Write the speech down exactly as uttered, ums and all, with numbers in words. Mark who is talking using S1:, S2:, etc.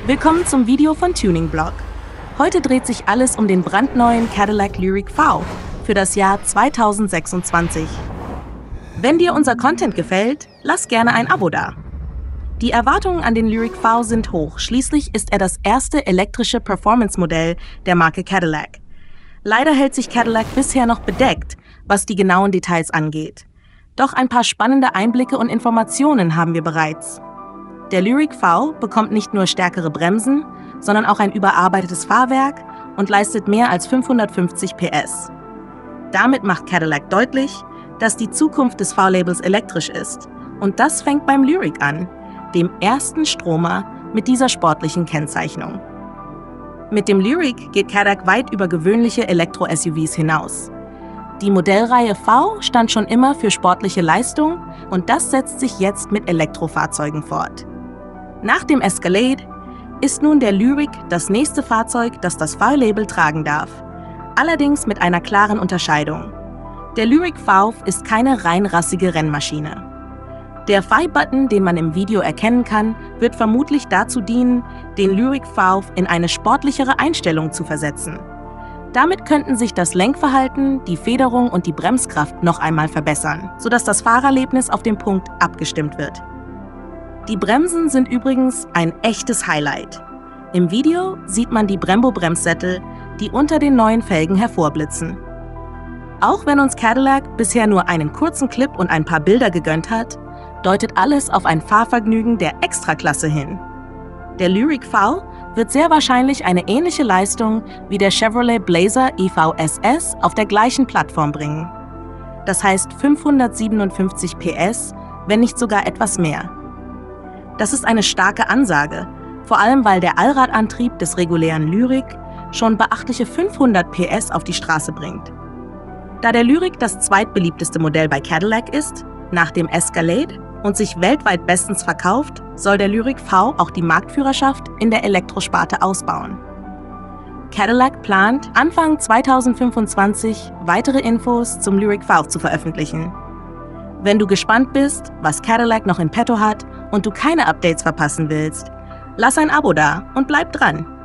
S1: Willkommen zum Video von Tuning Blog. Heute dreht sich alles um den brandneuen Cadillac Lyriq V für das Jahr zweitausendsechsundzwanzig. Wenn dir unser Content gefällt, lass gerne ein Abo da. Die Erwartungen an den Lyriq V sind hoch, schließlich ist er das erste elektrische Performance-Modell der Marke Cadillac. Leider hält sich Cadillac bisher noch bedeckt, was die genauen Details angeht. Doch ein paar spannende Einblicke und Informationen haben wir bereits. Der Lyriq V bekommt nicht nur stärkere Bremsen, sondern auch ein überarbeitetes Fahrwerk und leistet mehr als fünfhundertfünfzig P S. Damit macht Cadillac deutlich, dass die Zukunft des V-Labels elektrisch ist. Und das fängt beim Lyriq an, dem ersten Stromer mit dieser sportlichen Kennzeichnung. Mit dem Lyriq geht Cadillac weit über gewöhnliche Elektro-S U Vs hinaus. Die Modellreihe V stand schon immer für sportliche Leistung und das setzt sich jetzt mit Elektrofahrzeugen fort. Nach dem Escalade ist nun der Lyriq das nächste Fahrzeug, das das V-Label tragen darf. Allerdings mit einer klaren Unterscheidung. Der Lyriq V ist keine rein rassige Rennmaschine. Der V-Button, den man im Video erkennen kann, wird vermutlich dazu dienen, den Lyriq V in eine sportlichere Einstellung zu versetzen. Damit könnten sich das Lenkverhalten, die Federung und die Bremskraft noch einmal verbessern, sodass das Fahrerlebnis auf den Punkt abgestimmt wird. Die Bremsen sind übrigens ein echtes Highlight. Im Video sieht man die Brembo-Bremssättel, die unter den neuen Felgen hervorblitzen. Auch wenn uns Cadillac bisher nur einen kurzen Clip und ein paar Bilder gegönnt hat, deutet alles auf ein Fahrvergnügen der Extraklasse hin. Der Lyriq V wird sehr wahrscheinlich eine ähnliche Leistung wie der Chevrolet Blazer E V S S auf der gleichen Plattform bringen. Das heißt fünfhundertsiebenundfünfzig P S, wenn nicht sogar etwas mehr. Das ist eine starke Ansage, vor allem weil der Allradantrieb des regulären Lyriq schon beachtliche fünfhundert P S auf die Straße bringt. Da der Lyriq das zweitbeliebteste Modell bei Cadillac ist, nach dem Escalade, und sich weltweit bestens verkauft, soll der Lyriq V auch die Marktführerschaft in der Elektrosparte ausbauen. Cadillac plant, Anfang zweitausendfünfundzwanzig weitere Infos zum Lyriq V zu veröffentlichen. Wenn du gespannt bist, was Cadillac noch in petto hat und du keine Updates verpassen willst, lass ein Abo da und bleib dran!